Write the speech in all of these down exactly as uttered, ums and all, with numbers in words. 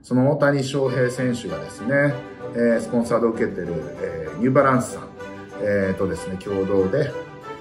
その大谷翔平選手がですね、えー、スポンサードを受けてる、えー、ニューバランスさん、えー、とですね、共同で、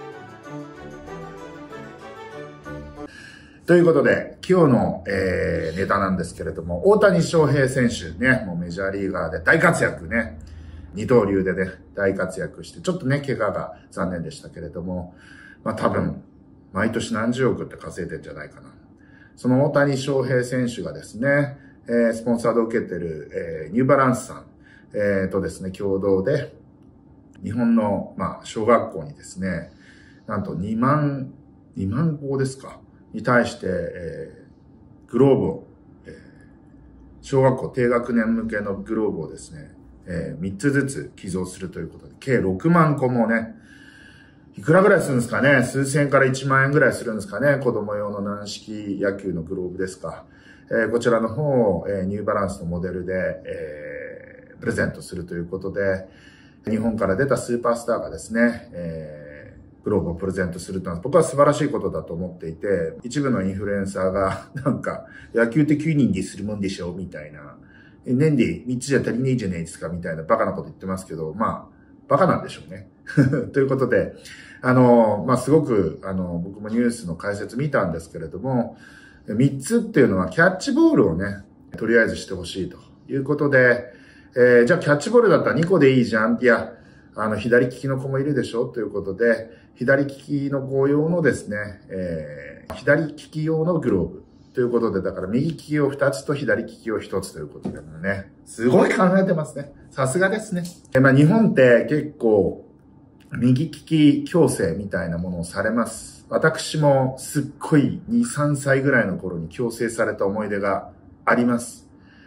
ということで、今日の、えー、ネタなんですけれども、大谷翔平選手ね、もうメジャーリーガーで大活躍ね、二刀流でね、大活躍して、ちょっとね、怪我が残念でしたけれども、まあ多分、毎年何十億って稼いでんじゃないかな。その大谷翔平選手がですね、えー、スポンサードを受けてる、えー、ニューバランスさん、えー、とですね、共同で、日本の、まあ、小学校にですね、なんとにまん、にまん校ですか、に対して、えー、グローブを、えー、小学校低学年向けのグローブをですね、えー、みっつずつ寄贈するということで、計ろくまんこもね、いくらぐらいするんですかね、数千円からいちまんえんぐらいするんですかね、子供用の軟式野球のグローブですか。えー、こちらの方を、えー、ニューバランスのモデルで、えー、プレゼントするということで、日本から出たスーパースターがですね、えーグローブをプレゼントするというのは僕は素晴らしいことだと思っていて、一部のインフルエンサーがなんか野球ってきゅうにんでするもんでしょみたいな、年でみっつじゃ足りねえじゃないですかみたいなバカなこと言ってますけど、まあバカなんでしょうね。ということで、あの、まあすごくあの僕もニュースの解説見たんですけれども、みっつっていうのはキャッチボールをね、とりあえずしてほしいということで、えー、じゃあキャッチボールだったらにこでいいじゃん。いや、あの、左利きの子もいるでしょということで、左利きの子用のですね、えー、左利き用のグローブということで、だから右利きをふたつと左利きをひとつということでね、すごい考えてますね。さすがですね。えまあ、日本って結構、右利き矯正みたいなものをされます。私もすっごいに、さんさいぐらいの頃に矯正された思い出があります。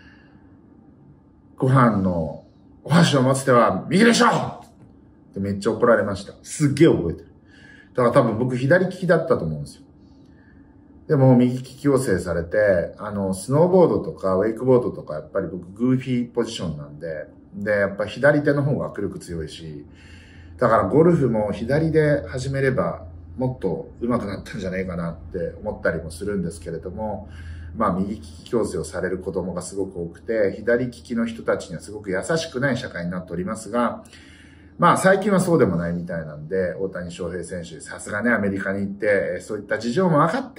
ご飯のお箸を持つ手は右でしょってめっちゃ怒られました。すっげえ覚えてる。だから多分僕左利きだったと思うんですよ。でも右利き矯正されて、あの、スノーボードとかウェイクボードとかやっぱり僕グーフィーポジションなんで、で、やっぱ左手の方が握力強いし、だからゴルフも左で始めればもっと上手くなったんじゃないかなって思ったりもするんですけれども、まあ右利き矯正をされる子供がすごく多くて、左利きの人たちにはすごく優しくない社会になっておりますが、まあ最近はそうでもないみたいなんで、大谷翔平選手、さすがね、アメリカに行って、そういった事情も分かって、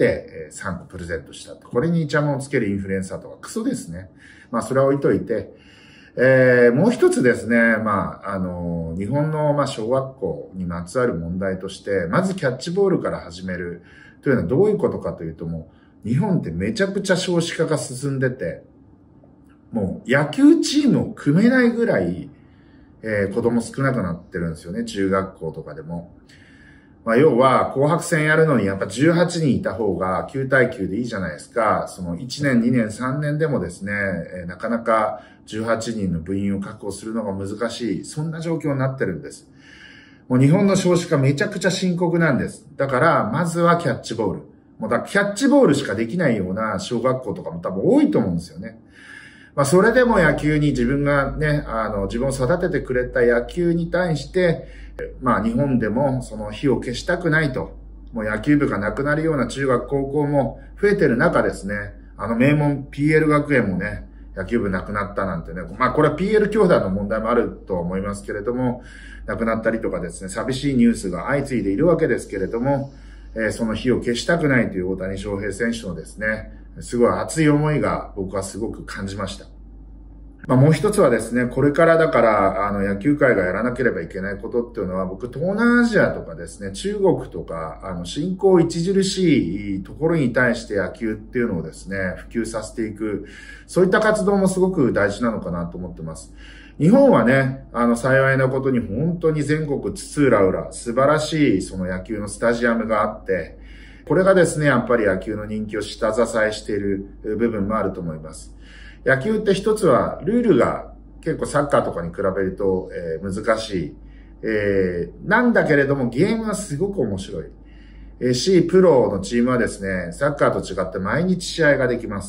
さんこプレゼントしたと。これにイチャモンをつけるインフルエンサーとかクソですね。まあそれは置いといて、えー、もう一つですね、まあ、あの、日本の、まあ、小学校にまつわる問題として、まずキャッチボールから始めるというのはどういうことかというと、もう、日本ってめちゃくちゃ少子化が進んでて、もう野球チームを組めないぐらい、えー、子供少なくなってるんですよね、中学校とかでも。まあ、要は、紅白戦やるのにやっぱじゅうはちにんいた方がきゅうたいきゅうでいいじゃないですか。そのいちねん、にねん、さんねんでもですね、えー、なかなかじゅうはちにんの部員を確保するのが難しい。そんな状況になってるんです。もう日本の少子化めちゃくちゃ深刻なんです。だから、まずはキャッチボール。もうだキャッチボールしかできないような小学校とかも多分多いと思うんですよね。まあ、それでも野球に自分がね、あの、自分を育ててくれた野球に対して、まあ、日本でもその火を消したくないと。もう野球部がなくなるような中学、高校も増えてる中ですね、あの名門 ピーエル 学園もね、野球部なくなったなんてね、まあ、これは ピーエル 教団の問題もあるとは思いますけれども、なくなったりとかですね、寂しいニュースが相次いでいるわけですけれども、えー、その火を消したくないという大谷翔平選手のですね、すごい熱い思いが僕はすごく感じました。まあもう一つはですね、これからだから、あの野球界がやらなければいけないことっていうのは、僕、東南アジアとかですね、中国とか、あの、新興著しいところに対して野球っていうのをですね、普及させていく、そういった活動もすごく大事なのかなと思ってます。日本はね、あの、幸いなことに本当に全国津々浦々、素晴らしいその野球のスタジアムがあって、これがですね、やっぱり野球の人気を下支えしている部分もあると思います。野球って一つはルールが結構サッカーとかに比べると、えー、難しい、えー。なんだけれどもゲームはすごく面白い。えー、し、プロのチームはですね、サッカーと違って毎日試合ができます。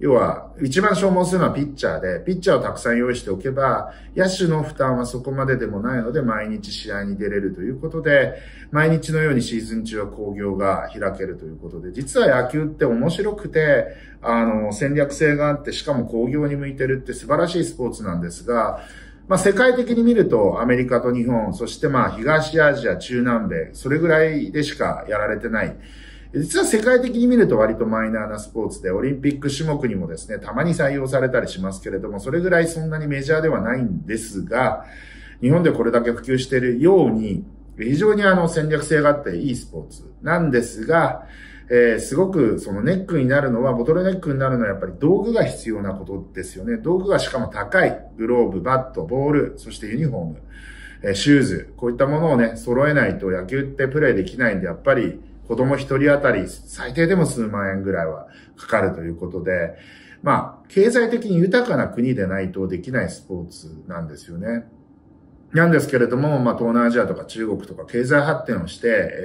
要は、一番消耗するのはピッチャーで、ピッチャーをたくさん用意しておけば、野手の負担はそこまででもないので、毎日試合に出れるということで、毎日のようにシーズン中は興行が開けるということで、実は野球って面白くて、あの、戦略性があって、しかも興行に向いてるって素晴らしいスポーツなんですが、まあ世界的に見るとアメリカと日本、そしてまあ東アジア、中南米、それぐらいでしかやられてない。実は世界的に見ると割とマイナーなスポーツで、オリンピック種目にもですね、たまに採用されたりしますけれども、それぐらいそんなにメジャーではないんですが、日本でこれだけ普及しているように、非常にあの戦略性があっていいスポーツなんですが、えー、すごくそのネックになるのは、ボトルネックになるのはやっぱり道具が必要なことですよね。道具がしかも高い。グローブ、バット、ボール、そしてユニフォーム、えー、シューズ、こういったものをね、揃えないと野球ってプレイできないんで、やっぱり子供一人当たり最低でも数万円ぐらいはかかるということで、まあ、経済的に豊かな国でないとできないスポーツなんですよね。なんですけれども、まあ、東南アジアとか中国とか経済発展をして、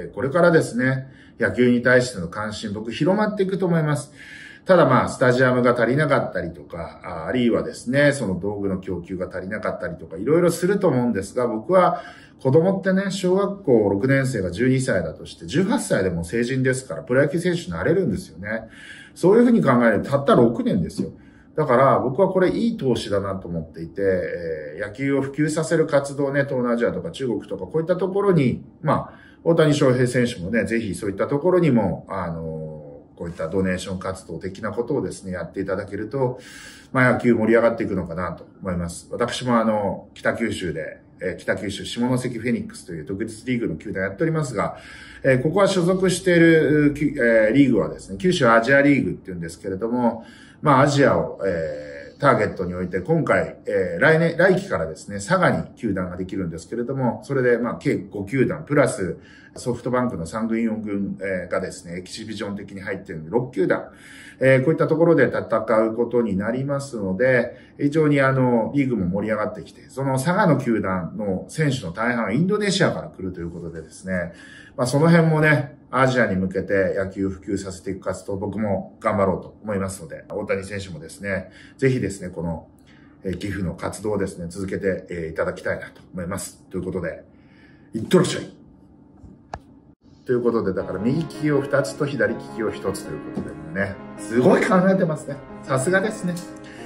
これからですね、野球に対しての関心、僕広まっていくと思います。ただまあ、スタジアムが足りなかったりとか、あるいはですね、その道具の供給が足りなかったりとか、いろいろすると思うんですが、僕は子供ってね、小学校ろくねん生がじゅうにさいだとして、じゅうはっさいでも成人ですから、プロ野球選手になれるんですよね。そういうふうに考えると、たったろくねんですよ。だから僕はこれいい投資だなと思っていて、えー、野球を普及させる活動ね、東南アジアとか中国とかこういったところに、まあ、大谷翔平選手もね、ぜひそういったところにも、あのー、こういったドネーション活動的なことをですね、やっていただけると、まあ野球盛り上がっていくのかなと思います。私もあの、北九州で、えー、北九州下関フェニックスという独立リーグの球団やっておりますが、えー、ここは所属している、えー、リーグはですね、九州アジアリーグっていうんですけれども、まあ、アジアを、えー、ターゲットにおいて、今回、えー、来年、来期からですね、佐賀に球団ができるんですけれども、それで、まあ、計ご球団、プラス、ソフトバンクのさん軍よん軍、えー、がですね、エキシビジョン的に入っているので、ろく球団、えー、こういったところで戦うことになりますので、非常にあの、リーグも盛り上がってきて、その佐賀の球団の選手の大半はインドネシアから来るということでですね、まあ、その辺もね、アジアに向けて野球を普及させていく活動を僕も頑張ろうと思いますので、大谷選手もですね、ぜひですね、この寄付の活動をですね、続けていただきたいなと思います。ということで、いってらっしゃい。ということで、だから右利きをふたつと左利きをひとつということでね、すごい考えてますね。さすがですね。